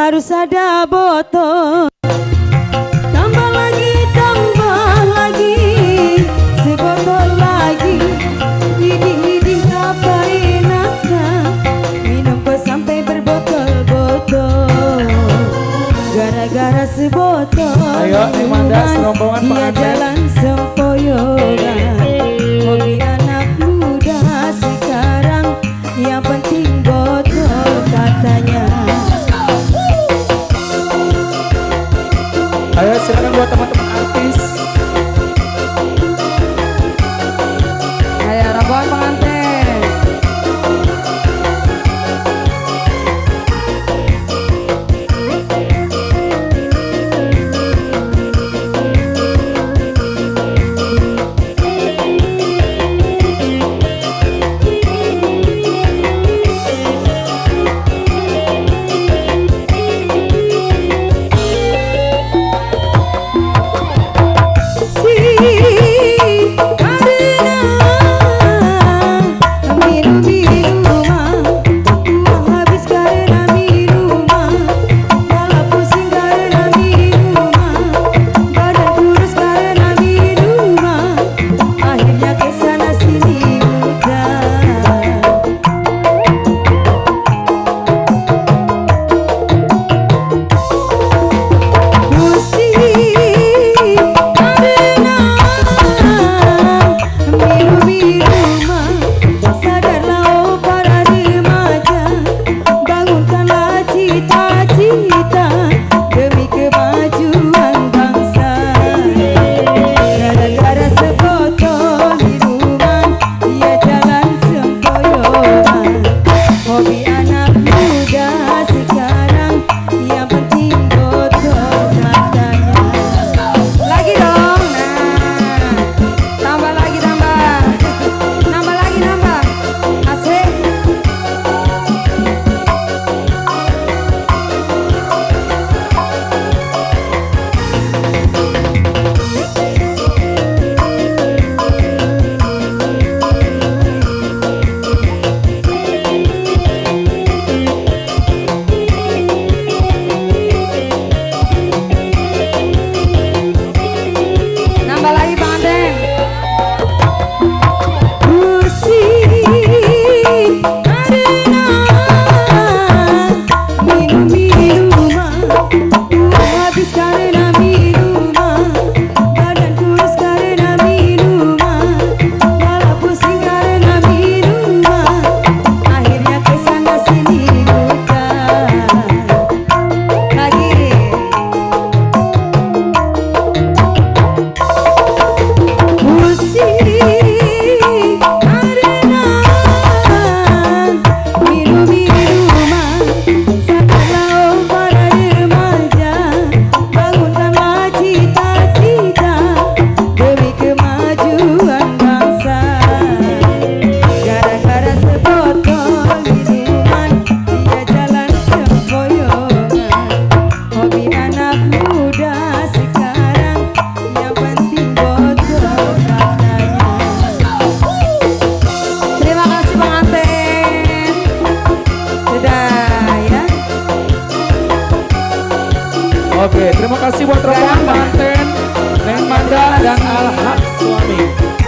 harus ada botol. Tambah lagi sebotol lagi. Ini apa enaknya minum kok sampai berbotol-botol. Gara-gara sebotol ayo Manda serombongan dia jalan sempoyongan. Hobi anak muda sekarang yang penting botol katanya. Ayo silakan buat teman-teman artis. Ayo rombongan pengantin. Oke, terima kasih buat rombongan pengantin Neng Manda dan Alhaq suami.